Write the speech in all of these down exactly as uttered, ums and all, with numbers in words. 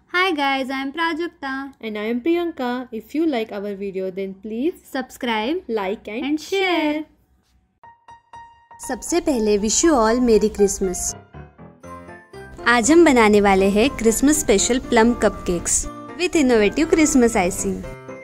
Hi guys, I am Prajakta. And I am Priyanka. If you like our video, then please Subscribe, like and, and share. सबसे पहले wish you all merry Christmas. आज हम बनाने वाले हैं Christmas special plum cupcakes with innovative Christmas icing.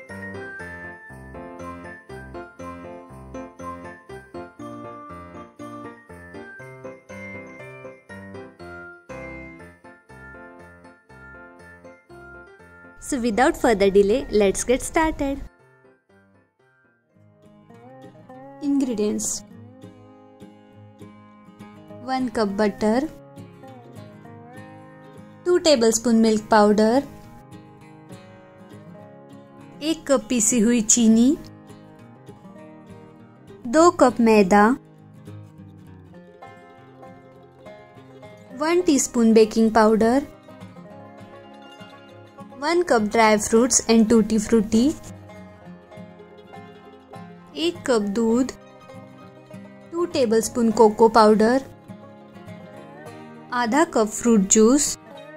So without further delay, let's get started. Ingredients: one cup butter, two tablespoon milk powder, एक cup पीसी हुई चीनी, दो कप मैदा, one teaspoon baking powder, one cup dry fruits and tutti frutti, एक cup दूध, two tablespoon cocoa powder, आधा cup fruit juice,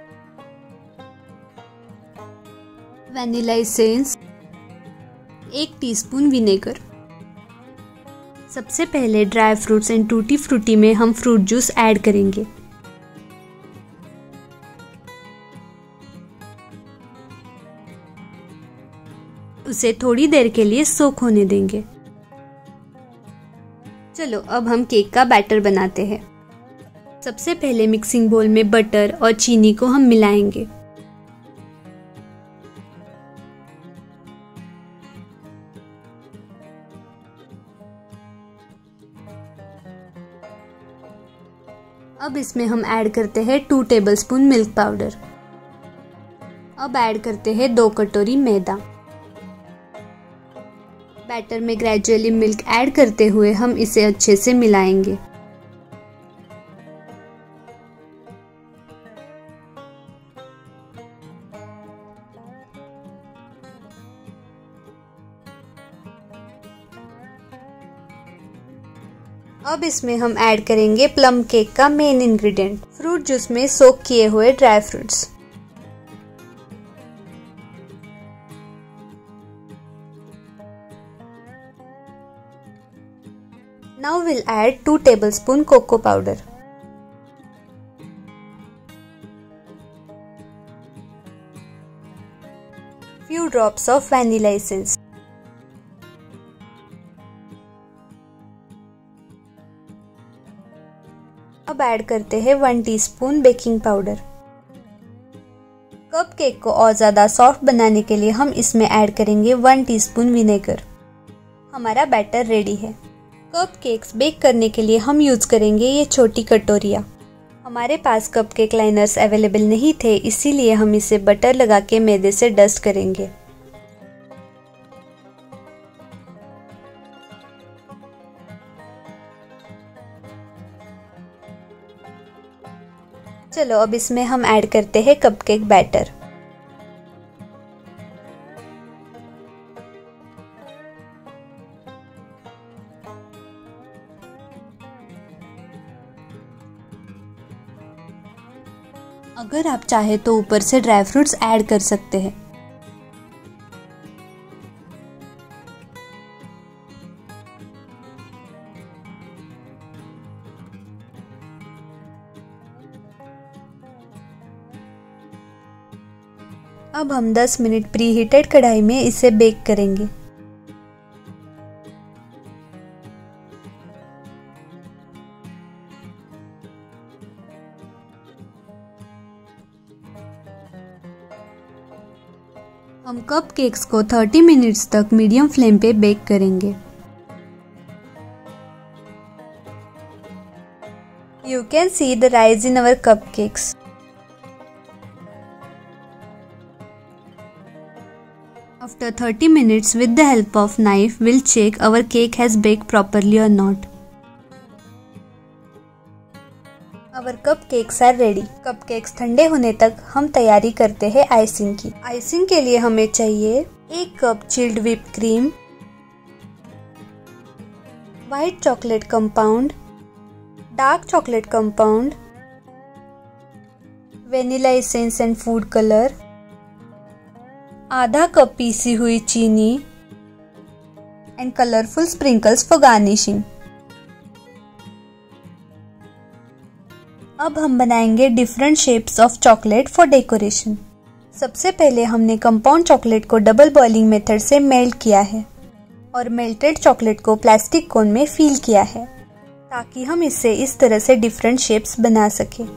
vanilla essence, एक टीस्पून विनेगर। सबसे पहले dry fruits and tutti frutti में हम फ्रूट जूस ऐड करेंगे। उसे थोड़ी देर के लिए सोक होने देंगे। चलो अब हम केक का बैटर बनाते हैं। सबसे पहले मिक्सिंग बोल में बटर और चीनी को हम मिलाएंगे। अब इसमें हम ऐड करते हैं टू टेबलस्पून मिल्क पाउडर। अब ऐड करते हैं दो कटोरी मैदा। बैटर में ग्रेजुअली मिल्क ऐड करते हुए हम इसे अच्छे से मिलाएंगे। अब इसमें हम ऐड करेंगे प्लम केक का मेन इंग्रेडिएंट, फ्रूट जूस में सोक किए हुए dry fruits. Now we'll add two tablespoon cocoa powder. Few drops of vanilla essence. अब ऐड करते हैं one teaspoon baking powder. Cupcake को और ज़्यादा सॉफ्ट बनाने के लिए हम इसमें ऐड करेंगे वन टीस्पून विनेगर। हमारा बैटर रेडी है। कप केक्स बेक करने के लिए हम यूज़ करेंगे ये छोटी कटोरियाँ। हमारे पास कप केक लाइनर्स अवेलेबल नहीं थे, इसीलिए हम इसे बटर लगा के मैदे से डस्ट करेंगे। चलो अब इसमें हम ऐड करते हैं कप केक बैटर। अगर आप चाहे तो ऊपर से ड्राई फ्रूट्स ऐड कर सकते हैं। अब हम दस मिनट प्री हीटेड कढ़ाई में इसे बेक करेंगे। हम कप केक्स को थर्टी मिनट्स तक मीडियम फ्लेम पे बेक करेंगे। You can see the rise in our cupcakes. After thirty minutes, with the help of knife, we'll check our cake has baked properly or not. Our cupcakes are ready. Cupcakes ठंडे होने तक हम तैयारी करते हैं icing की। Icing के लिए हमें चाहिए एक cup chilled whip cream, white chocolate compound, dark chocolate compound, vanilla essence and food color, आधा कप पीसी हुई चीनी and colourful sprinkles for garnishing. अब हम बनाएंगे different shapes of chocolate for decoration. सबसे पहले हमने कंपाउंड चॉकलेट को डबल बॉइलिंग मेथड से मेल्ट किया है और मेल्टेड चॉकलेट को प्लास्टिक कोन में फील किया है ताकि हम इससे इस तरह से डिफरेंट शेप्स बना सकें।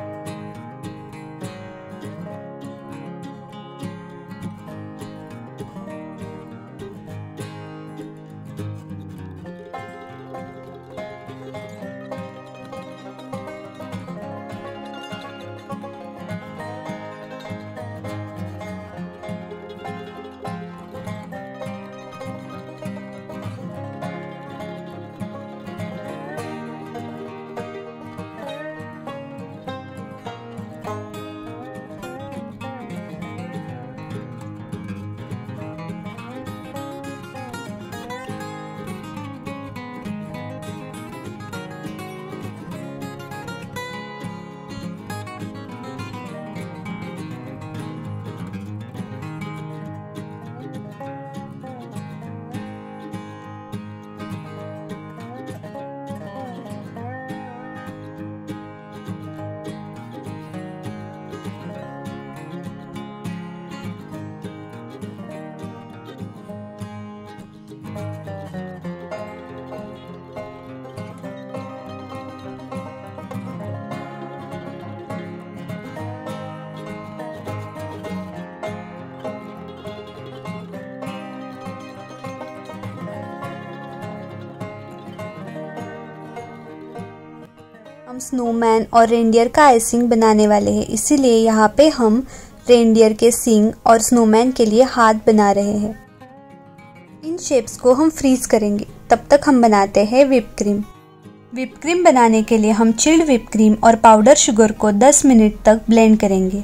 हम स्नोमैन और रेनडियर का आइसिंग बनाने वाले हैं, इसीलिए यहाँ पे हम रेनडियर के सींग और स्नोमैन के लिए हाथ बना रहे हैं। इन शेप्स को हम फ्रीज करेंगे, तब तक हम बनाते हैं व्हिप क्रीम। व्हिप क्रीम बनाने के लिए हम चिल्ड व्हिप क्रीम और पाउडर शुगर को दस मिनट तक ब्लेंड करेंगे।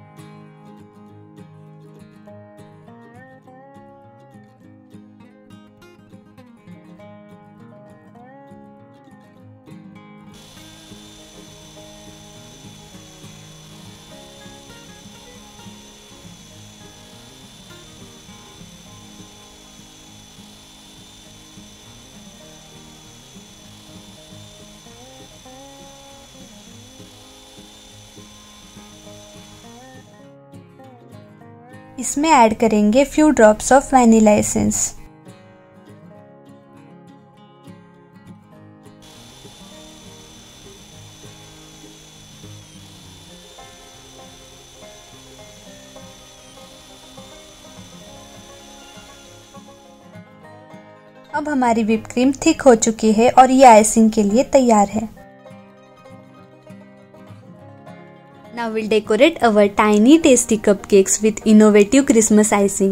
इसमें ऐड करेंगे few drops of vanilla essence. अब हमारी व्हिप क्रीम थिक हो चुकी है और ये आइसिंग के लिए तैयार है। Now we'll decorate our tiny tasty cupcakes with innovative Christmas icing.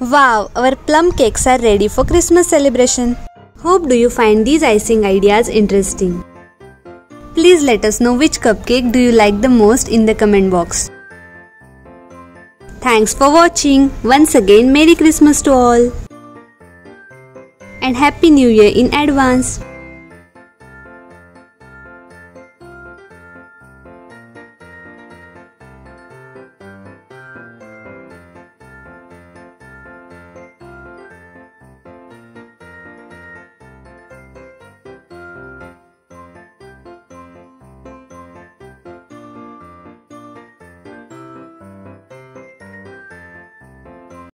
Wow, our plum cakes are ready for Christmas celebration. Hope do you find these icing ideas interesting. Please let us know which cupcake do you like the most in the comment box. Thanks for watching. Once again, Merry Christmas to all. And Happy New Year in advance.